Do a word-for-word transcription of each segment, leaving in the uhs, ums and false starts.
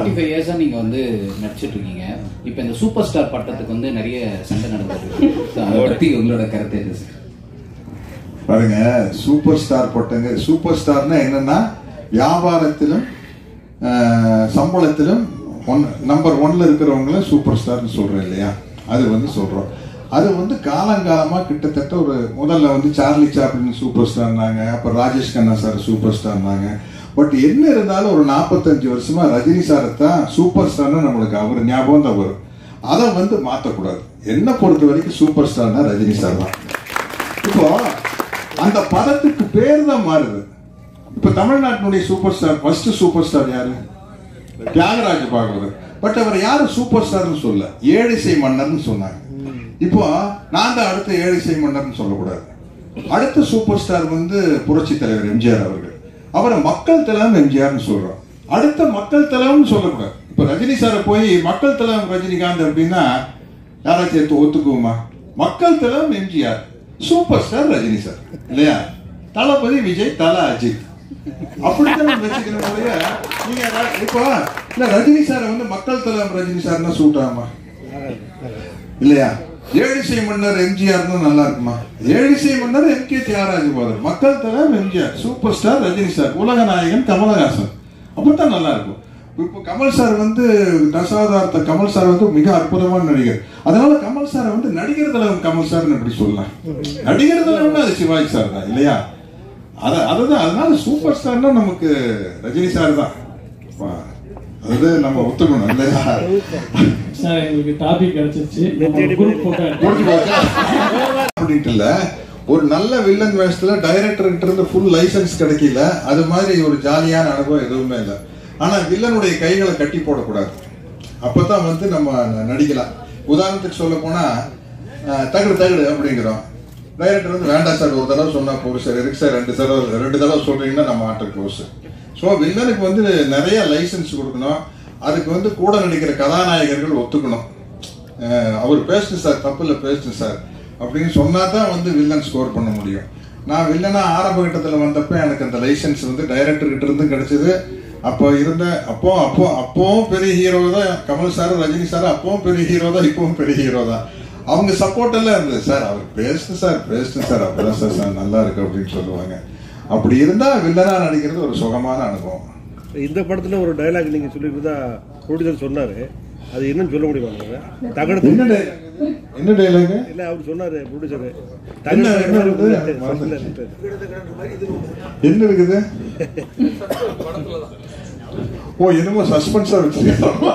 Forty five இயர்ஸா நீங்க வந்து நடிச்சிட்டு இருக்கீங்க. இப்ப இந்த சூப்பர் ஸ்டார் பட்டத்துக்கு வந்து நிறைய சண்டை நடந்துருக்கு. அதை பத்தி உங்களோட கருத்து என்ன சார்? பாருங்க, சூப்பர் ஸ்டார் பட்டங்க. சூப்பர் ஸ்டார்னா என்னன்னா வியாபாரத்திலும் சம்பளத்திலும் ஒன் நம்பர் ஒன்ல இருக்கிறவங்களும் சூப்பர் ஸ்டார்னு சொல்றோம் இல்லையா? அது வந்து சொல்றோம். அது வந்து காலங்காலமா கிட்டத்தட்ட ஒரு முதல்ல வந்து சார்லி சாப்ளின் சூப்பர் ஸ்டார்னாங்க, அப்புறம் ராஜேஷ் கண்ணா சார் சூப்பர் ஸ்டார்னாங்க. பட் என்ன இருந்தாலும் ஒரு நாற்பத்தஞ்சு வருஷமா ரஜினி சாரை தான் சூப்பர் ஸ்டார்னு நம்மளுக்கு அவர் ஞாபகம் தான் வரும். அதை வந்து மாற்றக்கூடாது. என்ன பொறுத்த வரைக்கும் சூப்பர் ஸ்டார்னா ரஜினி சார் தான். இப்போ அந்த பதத்துக்கு பேர் தான் மாறுது. இப்ப தமிழ்நாட்டினுடைய super star first super star யாரு? தியாகராஜ பாகவதர். பட் அவர் யாரு சூப்பர் ஸ்டார்னு சொல்ல, ஏழிசை மன்னர்னு சொன்னாங்க. இப்போ நான் தான் அடுத்த ஏழிசை மன்னர்னு சொல்லக்கூடாது. அடுத்த சூப்பர் ஸ்டார் வந்து புரட்சி தலைவர் எம்ஜிஆர் அவர்கள். அவரை மக்கள் தலைவன் எம்ஜிஆர்னு சொல்றோம். அடுத்த மக்கள் தலைவன் சொல்லக்கூடாது. இப்ப ரஜினி சாரை போய் மக்கள் தலைவன் ரஜினிகாந்த் அப்படின்னா யாராச்சும் எடுத்து ஒத்துக்குவோமா? மக்கள் தலைவன் MGR, super star Rajini sir இல்லையா? தளபதி விஜய், தல அஜித், அப்படித்தான் வச்சுக்கணும். நீங்க இப்போ இல்ல ரஜினி சாரை வந்து மக்கள் தலைவன் ரஜினி சார்னா சூட் ஆகுமா? இல்லையா? ஏழிசை மன்னர் எம்ஜிஆர் நல்லா இருக்குமா? ஏழிசை மன்னர் எம் கே தியாகராஜ பாகவதர், மக்கள் தலைவர் MGR, super star Rajini sir, உலக நாயகன் கமலஹாசன், அப்படித்தான் நல்லா இருக்கும். இப்போ கமல் சார் வந்து தசாவதாரத்த கமல் சார் வந்து மிக அற்புதமான நடிகர். அதனால கமல் சாரை வந்து நடிகர் தலைவன் கமல் சார் எப்படி சொல்லலாம்? நடிகர் தலைவன் அது சிவாஜி சார் தான் இல்லையா? அத அதுதான். அதனால சூப்பர் ஸ்டார்னா நமக்கு ரஜினி சார் தான். அது நம்ம ஒத்துக்கணும் இல்லையா? சார் எங்களுக்கு டாபிக் கிடைச்சிருச்சு. அப்படின்ட்டு இல்ல, ஒரு நல்ல வில்லன் வேஷத்துல டைரக்டர் கிட்ட இருந்து ஃபுல் லைசன்ஸ் கிடைக்கல. அது மாதிரி ஒரு ஜாலியான அனுபவம் எதுவுமே இல்லை. ஆனா வில்லனுடைய கைகளை கட்டி போடக்கூடாது. அப்பதான் வந்து நம்ம நடிக்கலாம். உதாரணத்துக்கு சொல்ல போனா தகடு தகடு அப்படிங்கிறோம். டைரக்டர் வந்து வேண்டாம் சார், ஒரு தடவை சொன்னா போதும் சார், இருக்கு சார் ரெண்டு தடவை ரெண்டு தடவை சொல்றீங்கன்னா நம்ம ஆட்டர் கோர்ஸ். ஸோ வில்லனுக்கு வந்து நிறைய லைசன்ஸ் கொடுக்கணும். அதுக்கு வந்து கூட நடிக்கிற கதாநாயகர்கள் ஒத்துக்கணும். அவர் பேசணும் சார், தப்பு இல்லை பேசணும் சார் அப்படின்னு சொன்னா தான் வந்து வில்லன் ஸ்கோர் பண்ண முடியும். நான் வில்லனா ஆரம்ப கட்டத்தில் வந்தப்ப எனக்கு அந்த லைசன்ஸ் வந்து டைரக்டர் கிட்ட இருந்து கிடைச்சது. அப்போ இருந்த அப்போ அப்போ அப்பவும் பெரிய ஹீரோ தான் கமல் சார், ரஜினி சார் அப்பவும் பெரிய ஹீரோ தான், இப்பவும் பெரிய ஹீரோ தான். அவங்க சப்போர்ட் எல்லாம் இருந்தது. சார் அவர் பேசணும் சார் பேசணும் சார் அப்பதான் சார் சார் நல்லா இருக்கு அப்படின்னு சொல்லுவாங்க. அப்படி இருந்தா வில்லனா நடிக்கிறது ஒரு சுகமான அனுபவம். இந்த படத்துல ஒரு டைலாக் நீங்க சொல்லிட்டு ப்ரொடியூசர் சொன்னாரு, அது என்னன்னு சொல்ல முடியுமா? தகடு என்ன டைலாக்? இல்ல அவர் சொன்னாரு ப்ரொடியூசர், என்ன இருக்குது? ஓ என்னமோ சஸ்பென்ஸா வச்சிருக்கோம்.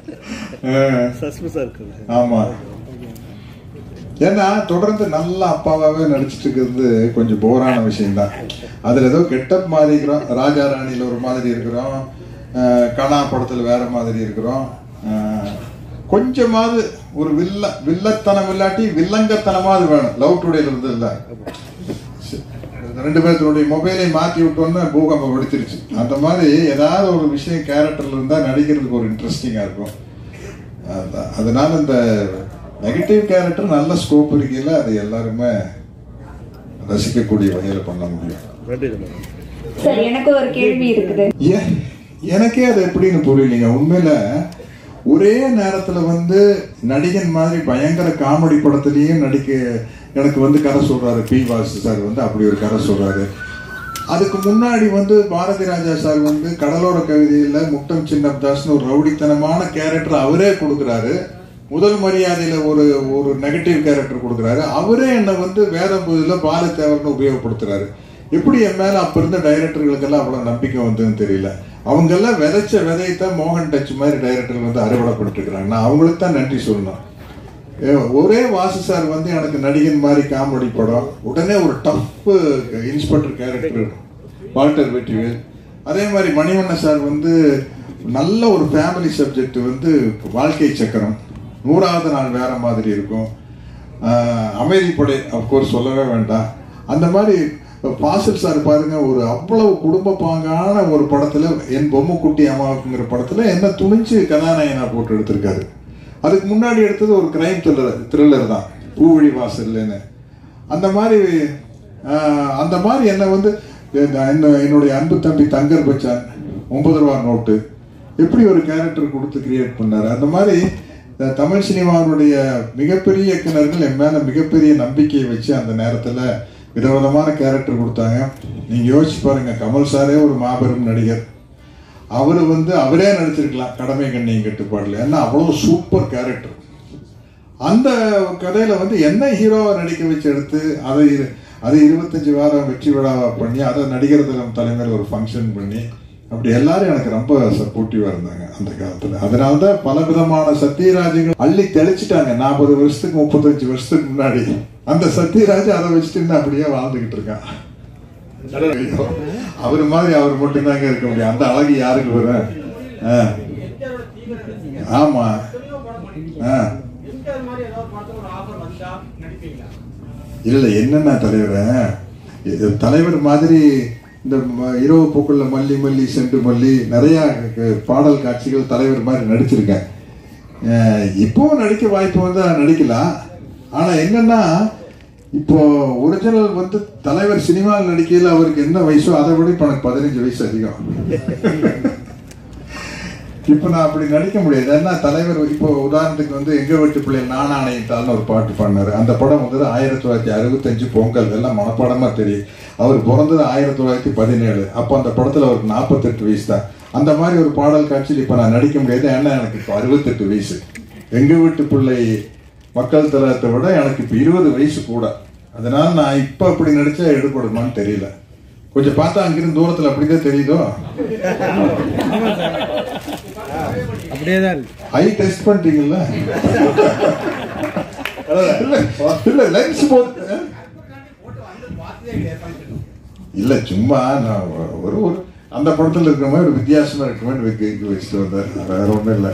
சஸ்பென்ஸா இருக்கு. ஆமா, ஏன்னா தொடர்ந்து நல்ல அப்பாவாவே நடிச்சிட்டு இருக்கிறது கொஞ்சம் போரான விஷயம் தான். அதுல ஏதோ கெட்டப் மாதிரி இருக்கிறோம், ராஜா ராணியில ஒரு மாதிரி இருக்கிறோம், கனா படத்துல வேற மாதிரி இருக்கிறோம். கொஞ்சமாவது ஒரு வில்ல வில்லத்தனம் இல்லாட்டி வில்லங்கத்தனமாவது வேணும். லவ் டுடேல இருந்து இல்ல, ரெண்டு பேர்த்தனுடைய மொபைலை மாத்தி விட்டோம்னா பூகம்பம் வெடிச்சிருச்சு. அந்த மாதிரி ஏதாவது ஒரு விஷயம் கேரக்டர்ல இருந்தா நடிக்கிறதுக்கு ஒரு இன்ட்ரெஸ்டிங்கா இருக்கும். அதனால இந்த நெகட்டிவ் கேரக்டர் நல்ல ஸ்கோப் இருக்கையில அது எல்லாருமே ரசிக்கக்கூடிய வகையில பண்ண முடியும். எனக்கு ஒரு கேள்வி இருக்குது. எனக்கே அது எப்படின்னு புரியலீங்க. உண்மையில ஒரே நேரத்துல வந்து நடிகன் மாதிரி பயங்கர காமெடி படத்திலையும் நடிக்க எனக்கு வந்து கதை சொல்றாரு பி வாசு சார் வந்து அப்படி ஒரு கதை சொல்றாரு. அதுக்கு முன்னாடி வந்து பாரதி ராஜா சார் வந்து கடலோர கவிதையில முட்டம் சின்னப்தாஸ்னு ஒரு ரவுடித்தனமான கேரக்டர் அவரே கொடுக்குறாரு. முதல் மரியாதையில ஒரு ஒரு நெகட்டிவ் கேரக்டர் கொடுக்குறாரு. அவரே என்னை வந்து வேத புதில பாலத்தேவர்னு உபயோகப்படுத்துறாரு. எப்படி என் மேல அப்ப இருந்த டைரக்டர்களுக்கெல்லாம் அவ்வளவு நம்பிக்கை வந்ததுன்னு தெரியல. அவங்க எல்லாம் விதைச்ச விதையத்தான் மோகன் டச் மாதிரி டைரக்டர்கள் வந்து அறுவடைப்பட்டு இருக்கிறாங்க. நான் அவங்களுக்கு தான் நன்றி சொல்லணும். ஒரே வாசு சார் வந்து எனக்கு நடிகன் மாதிரி காமெடி படம், உடனே ஒரு tough inspector character Walter Vetrivel. அதே மாதிரி மணிவண்ணன் சார் வந்து நல்ல ஒரு ஃபேமிலி சப்ஜெக்ட் வந்து வாழ்க்கை சக்கரம், நூறாவது நாள் வேற மாதிரி இருக்கும். அமைதிப்படை அப்கோர்ஸ் சொல்லவே வேண்டாம். அந்த மாதிரி பாசில் சார் பாருங்க, ஒரு அவ்வளவு குடும்ப பாங்கான ஒரு படத்துல என் பொம்மை குட்டி அம்மாவுக்குங்கிற படத்துல என்ன துணிச்சு கதாநாயகனா போட்டு எடுத்திருக்காரு. அதுக்கு முன்னாடி எடுத்தது ஒரு கிரைம் த்ரில்லர் த்ரில்லர் தான், பூவழி வாசல்னு. அந்த மாதிரி அந்த மாதிரி என்ன வந்து என்னுடைய அன்பு தம்பி தங்கர் பச்சான், ஒன்பது ரூபா நோட்டு, எப்படி ஒரு கேரக்டர் கொடுத்து கிரியேட் பண்ணாரு. அந்த மாதிரி தமிழ் சினிமாவுடைய மிகப்பெரிய இயக்குனர்கள் என் மேல மிகப்பெரிய நம்பிக்கையை வச்சு அந்த நேரத்துல விதவிதமான கேரக்டர் கொடுத்தாங்க. நீங்க யோசிச்சு பாருங்க, கமல் சாரே ஒரு மாபெரும் நடிகர், அவரு வந்து அவரே நடிச்சிருக்கலாம் கடமை கண்ணியும் கட்டுப்பாடுல, ஏன்னா அவ்வளவு சூப்பர் கேரக்டர். அந்த கதையில வந்து என்ன ஹீரோவை நடிக்க வச்சு எடுத்து அதை அது இருபத்தஞ்சு வாரம் வெற்றி விழாவா பண்ணி அதை நடிகர் தினம் தலைமையில் ஒரு ஃபங்க்ஷன் பண்ணி அப்படி எல்லாரும் எனக்கு ரொம்ப சப்போர்ட்டிவா இருந்தாங்க அந்த காலத்துல. அதனாலதான் பல விதமான சத்யராஜுகள் அள்ளி தெளிச்சுட்டாங்க. நாற்பது வருஷத்துக்கு முப்பத்தஞ்சு வருஷத்துக்கு முன்னாடி அந்த சத்யராஜ் அதை வச்சுட்டு அப்படியே வாழ்ந்துகிட்டு இருக்கான். அவரு மாதிரி அவர் மட்டும்தாங்க இருக்க முடியும். அந்த அழகு யாருக்கு வரும்? ஆமா. இல்ல என்னன்னா தலைவர் தலைவர் மாதிரி இந்த இரவு பூக்குள்ள மல்லி மல்லி செண்டு மல்லி நிறைய பாடல் காட்சிகள் தலைவர் மாதிரி நடிச்சிருக்கேன். இப்பவும் நடிக்க வாய்ப்பு வந்து நடிக்கலாம். ஆனா என்னன்னா இப்போ ஒரிஜினல் வந்து தலைவர் சினிமாவில் நடிக்கையில் அவருக்கு என்ன வயசோ அதை விட இப்ப எனக்கு பதினஞ்சு வயசு அதிகம். இப்ப நான் அப்படி நடிக்க முடியாது. ஏன்னா தலைவர் இப்போ உதாரணத்துக்கு வந்து எங்க வீட்டு பிள்ளைகள் நான் ஆணையிட்டால்னு ஒரு பாட்டு பாடினாரு. அந்த படம் வந்து ஆயிரத்தி தொள்ளாயிரத்தி அறுபத்தஞ்சு பொங்கல், எல்லாம் மனப்பாடமா தெரியும். அவர் பிறந்தது ஆயிரத்தி தொள்ளாயிரத்தி பதினேழு. அப்போ அந்த படத்துல அவருக்கு நாற்பத்தெட்டு வயசு தான். அந்த மாதிரி ஒரு பாடல் காட்சியில் இப்ப நான் நடிக்க முடியாது. ஏன்னா எனக்கு இப்போ அறுபத்தெட்டு வயசு. எங்க வீட்டு பிள்ளை மக்கள் தரத்தை விட எனக்கு இப்ப இருபது வயசு கூட. அதனால நான் இப்ப அப்படி நடிச்சா எடுபடுமான்னு தெரியல. கொஞ்சம் பார்த்தா அங்கிருந்து தூரத்துல அப்படிதான் தெரியுதோ. அப்படியேதான் ஐ டெஸ்ட் பண்ணிட்டீங்கல்ல? இல்ல லென்ஸ் போட்டு இல்ல சும்மா நான் ஒரு ஒரு அந்த படத்துல இருக்கிற மாதிரி ஒரு வித்தியாசமா இருக்கிற மாதிரி வச்சுட்டு வந்தேன். வேற ஒண்ணும் இல்லை.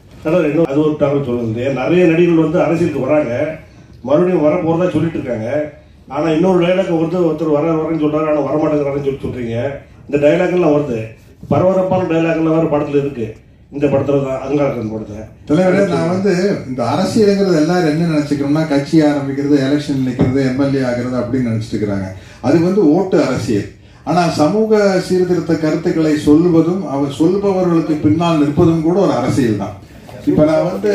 அது ஒரு தகவல் சொல்லுது. நிறைய நடிகர்கள் வந்து அரசியலுக்கு வராங்க, மறுபடியும் வர போறதா சொல்லிட்டு இருக்காங்க. ஆனா இன்னொரு டைலாக் ஒருத்தர் ஒருத்தர் வர வரேன்னு சொல்றாரு, ஆனா வரமாட்டேங்கிறாருன்னு சொல்லி சொல்றீங்க. இந்த டைலாக் எல்லாம் வருது, பரபரப்பான டைலாக் எல்லாம் வேற படத்துல இருக்கு. இந்த படத்துல தான் அங்காரன் படத்தை தலைவரே நான் வந்து இந்த அரசியலுங்கிறது எல்லாரும் என்ன நினைச்சுக்கிறோம்னா கட்சி ஆரம்பிக்கிறது, எலெக்ஷன் நிற்கிறது, எம்எல்ஏ ஆகிறது அப்படின்னு நினைச்சிட்டு இருக்கிறாங்க. அது வந்து ஓட்டு அரசியல். ஆனா சமூக சீர்திருத்த கருத்துக்களை சொல்லுவதும் அவர் சொல்லுபவர்களுக்கு பின்னால் நிற்பதும் கூட ஒரு அரசியல் தான். இப்ப நான் வந்து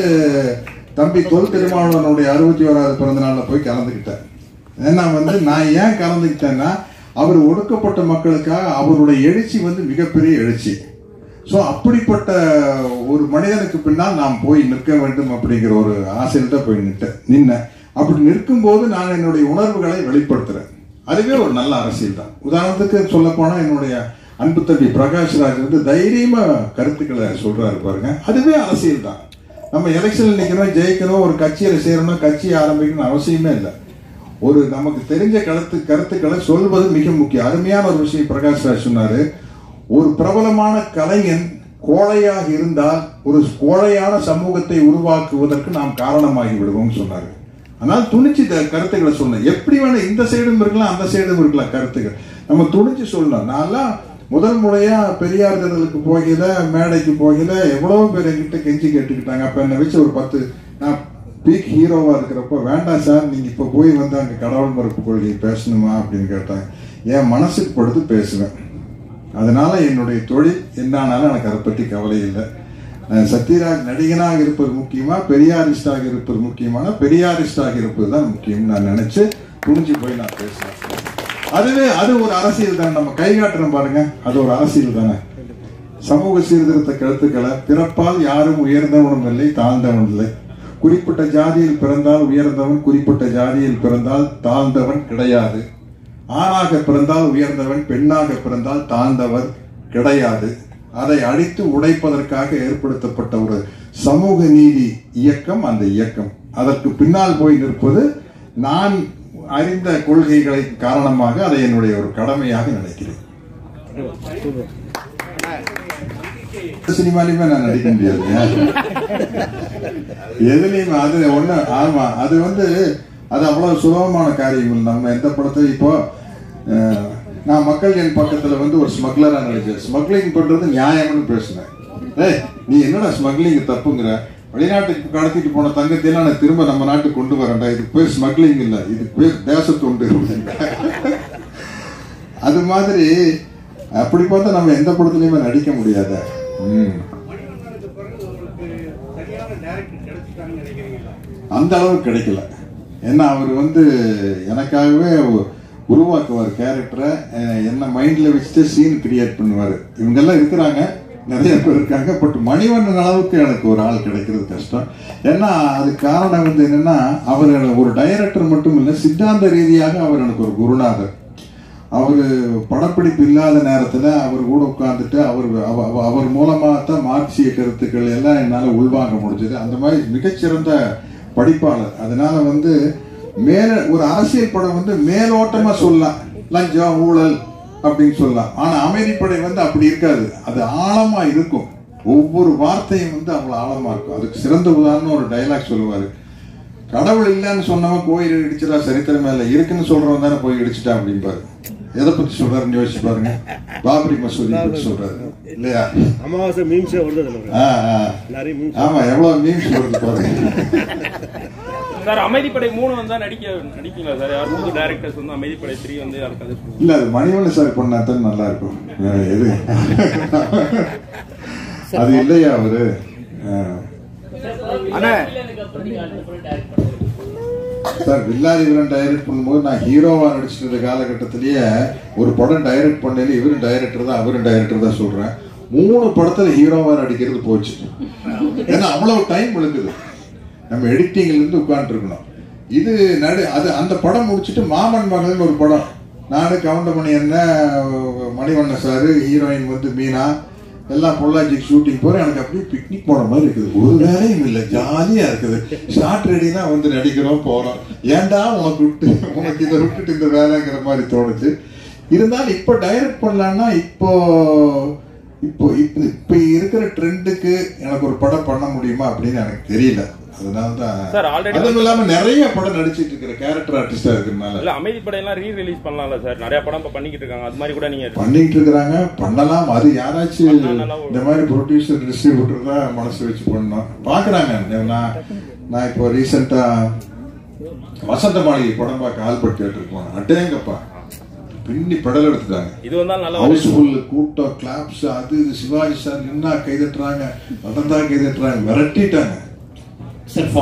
தம்பி தொல் திருமாவளவனுடைய அறுபத்தி ஓராவது பிறந்த நாள்ல போய் கலந்துக்கிட்டேன். ஏன்னா வந்து நான் ஏன் கலந்துக்கிட்டேன்னா அவர் ஒடுக்கப்பட்ட மக்களுக்காக அவருடைய எழுச்சி வந்து மிகப்பெரிய எழுச்சி. ஸோ அப்படிப்பட்ட ஒரு மனிதனுக்கு பின்னால் நாம் போய் நிற்க வேண்டும் அப்படிங்கிற ஒரு ஆசையில் தான் போய் நிட்டேன் நின்னேன். அப்படி நிற்கும் போது நான் என்னுடைய உணர்வுகளை வெளிப்படுத்துறேன். அதுவே ஒரு நல்ல அரசியல் தான். உதாரணத்துக்கு சொல்ல போனா என்னுடைய அன்பு தம்பி பிரகாஷ்ராஜ் வந்து தைரியமா கருத்துக்களை சொல்றாரு பாருங்க, அதுவே அரசியல் தான். நம்ம எலெக்ஷன்ல நிக்கிறோம், ஜெயிக்கணும், ஒரு கட்சியில சேரணும், கட்சியை ஆரம்பிக்கணும் அவசியமே இல்லை. ஒரு நமக்கு தெரிஞ்ச கருத்து கருத்துக்களை சொல்வது மிக முக்கியம். அருமையான ஒரு விஷயம் பிரகாஷ்ராஜ் சொன்னாரு. ஒரு பிரபலமான கலைஞன் கோழையாக இருந்தால் ஒரு கோழையான சமூகத்தை உருவாக்குவதற்கு நாம் காரணமாகி விடுவோம் சொன்னாரு. ஆனால் துணிச்சு கருத்துக்களை சொல்லணும். எப்படி வேணா இந்த சைடும் இருக்கலாம், அந்த சைடும் இருக்கலாம் கருத்துக்கள். நம்ம துணிச்சு சொல்லணும். நான்லாம் முதல் முறையா பெரியார் திடலுக்கு போகல, மேடைக்கு போகல, எவ்வளவு பேர் என்கிட்ட கெஞ்சி கேட்டுக்கிட்டாங்க. அப்ப என்ன வச்சு ஒரு பத்து நான் பீக் ஹீரோவா இருக்கிறப்ப வேண்டாம் சார் நீங்க இப்ப போய் வந்து அங்க கடவுள் மறுப்பு கொள்கை பேசணுமா அப்படின்னு கேட்டாங்க. என் மனசுக்கு படுத்து பேசுவேன். அதனால என்னுடைய தொழில் என்னானாலும் எனக்கு அதை பற்றி கவலை இல்லை. சத்யராஜ் நடிகனாக இருப்பது முக்கியமா, பெரியாரிஸ்டாக இருப்பது முக்கியமான, பெரியாரிஸ்டாக இருப்பது தான் முக்கியம் நான் நினைச்சு புரிஞ்சு போய் நான் பேசுறேன். அதுவே அது ஒரு அரசியல் தானே. நம்ம கை காட்டுறோம் பாருங்க, அது ஒரு அரசியல் தானே. சமூக சீர்திருத்த கருத்துக்களை பிறப்பால் யாரும் உயர்ந்தவனும் இல்லை, தாழ்ந்தவன் இல்லை. குறிப்பிட்ட ஜாதியில் பிறந்தால் உயர்ந்தவன், குறிப்பிட்ட ஜாதியில் பிறந்தால் தாழ்ந்தவன் கிடையாது. ஆணாக பிறந்தால் உயர்ந்தவன், பெண்ணாக பிறந்தால் தாழ்ந்தவர் கிடையாது. அதை அழித்து உடைப்பதற்காக ஏற்படுத்தப்பட்ட ஒரு சமூக நீதி இயக்கம் அந்த இயக்கம். அதற்கு பின்னால் போய் நிற்பது நான் அறிந்த கொள்கைகளை காரணமாக அதை என்னுடைய ஒரு கடமையாக நினைக்கிறேன். சினிமாலையுமே நான் நடிக்க முடியாது, எதுலையுமே. அது ஒண்ணு ஆமா, அது வந்து அது அவ்வளவு சுலபமான காரியம் இல்லை. நம்ம எந்த படத்தை இப்போ நான் மக்கள் என் பக்கத்துல வந்து ஒரு ஸ்மக்லரா நினைச்சேன். ஸ்மக்லிங் பண்றது நியாயம்னு பேசினேன். ஏய் நீ என்னடா ஸ்மக்லிங் தப்புங்கிற, வெளிநாட்டுக்கு கடத்திட்டு போன தங்கத்தையெல்லாம் நான் திரும்ப நம்ம நாட்டுக்கு கொண்டு வரேன்டா, இதுக்கு பேர் ஸ்மக்லிங் இல்ல, இதுக்கு பேர் தேசத்தொண்டு. அது மாதிரி அப்படி பார்த்தா நம்ம எந்த படத்துலயுமே நடிக்க முடியாத. அந்த அளவுக்கு கிடைக்கல. ஏன்னா அவர் வந்து எனக்காகவே உருவாக்குவார் கேரக்டரை, என்ன மைண்ட்ல வச்சுட்டு சீன் கிரியேட் பண்ணுவார். இவங்கெல்லாம் இருக்கிறாங்க, நிறைய பேர் இருக்காங்க. பட் மணிவண்ணன் அளவுக்கு எனக்கு ஒரு ஆள் கிடைக்கிறது கஷ்டம். ஏன்னா அது காரணம் வந்து என்னன்னா, அவர் ஒரு டைரக்டர் மட்டும் இல்லை, சித்தாந்த ரீதியாக அவர் எனக்கு ஒரு குருநாதர். அவர் படப்பிடிப்பு இல்லாத நேரத்தில் அவர் கூட உட்கார்ந்துட்டு அவர் அவர் மூலமாக தான் மார்க்சிய கருத்துக்கள் எல்லாம் என்னால் உள்வாங்க முடிஞ்சது. அந்த மாதிரி மிகச்சிறந்த படிப்பாளர். அதனால வந்து மேல ஒரு அரசியல் படம் வந்து மேலோட்டமா சொல்லலாம், லஞ்சம் ஊழல் அப்படின்னு சொல்லலாம். ஆனா அமைதிப்படை வந்து அப்படி இருக்காது, அது ஆழமா இருக்கும். ஒவ்வொரு வார்த்தையும் வந்து அவ்வளவு ஆழமா இருக்கும். அதுக்கு சிறந்த உதாரணம் ஒரு டைலாக் சொல்லுவாரு, கடவுள் இல்லைன்னு சொன்னவன் கோயில் இடிச்சிடா சரித்திரமே இல்லை, இருக்குன்னு சொல்றவன் தானே போய் இடிச்சிட்டா அப்படின்பாரு. எதை பத்தி சொல்றாருன்னு யோசிச்சு பாருங்க. பாபரி மசூதி பத்தி சொல்றாரு இல்லையா? அமாவாசை மீம்ஸே வருது. ஆமா, எவ்வளவு மீம்ஸ் வருது பாருங்க. சார் அமைதிப்படை மூணு வந்தா நடிக்க நடிக்கீங்களா சார்? யார் புது டைரக்டர்ஸ் வந்து அமைதிப்படை த்ரீ வந்து யாருக்கு அது இல்ல, அது மணிவண்ணன் சார் பண்ணா தான் நல்லா இருக்கும். எது அது இல்லையா அவரு? சார் வில்லாதி வில்லன் டைரக்ட் பண்ணும்போது நான் ஹீரோவா நடிச்சிருந்த காலகட்டத்திலேயே ஒரு படம் டைரக்ட் பண்ணல, இவரும் டைரக்டர் தான் அவரும் டைரக்டர் தான் சொல்றேன். மூணு படத்துல ஹீரோவா நடிக்கிறது போச்சு. ஏன்னா அவ்வளவு டைம் விழுக்குது. நம்ம எடிட்டிங்ல இருந்து உட்கார்ந்து இருக்கணும். இது நடு அது அந்த படம் முடிச்சுட்டு மாமன் மகன் ஒரு படம், நானு கவுண்டமணி என்ன மணிவண்ணன் சாரு, ஹீரோயின் வந்து மீனா, எல்லாம் பொள்ளாச்சிக்கு ஷூட்டிங் போறேன். எனக்கு அப்படியே பிக்னிக் போன மாதிரி இருக்குது, ஒரு வேலையும் இல்லை, ஜாலியா இருக்குது. ஸ்டார்ட் ரெடினா வந்து நடிக்கிறோம் போறோம். ஏன்டா உனக்கு விட்டு உனக்கு இதை விட்டுட்டு இந்த வேலைங்கிற மாதிரி தோணுச்சு. இருந்தாலும் இப்ப டைரக்ட் பண்ணலான்னா இப்போ இப்போ இப்ப இருக்கிற ட்ரெண்டுக்கு எனக்கு ஒரு படம் பண்ண முடியுமா அப்படின்னு எனக்கு தெரியல. அதனாலதான் அதுவும் இல்லாம நிறைய படம் நடிச்சிட்டு இருக்கிற கேரக்டர் ஆர்டிஸ்டா இருக்கிறதுனால அமைதிப்படை எல்லாம் ரீ ரிலீஸ் பண்ணலாம்ல சார்? நிறைய படம் பண்ணிக்கிட்டு இருக்காங்க, அது மாதிரி கூட நீங்க பண்ணிட்டு இருக்காங்க. பண்ணலாம். அது யாராச்சும் இந்த மாதிரி ப்ரொடியூசர் டிஸ்ட்ரிபியூட்டர் தான் மனசு வச்சு பண்ணணும் பாக்குறாங்க. நான் நான் இப்போ ரீசெண்டா வசந்த மாளிகை படம் பார்க்க ஆல்பர்ட் தியேட்டருக்கு போனேன். அட்டேங்கப்பா பின்னி படல் எடுத்துட்டாங்க. இது வந்தாலும் ஹவுஸ்ஃபுல் கூட்டம், கிளாப்ஸ், அது சிவாஜி சார் நின்னா கைதட்டுறாங்க, நடந்தா கைதட்டுறாங்க, மிரட்டிட்டாங்க.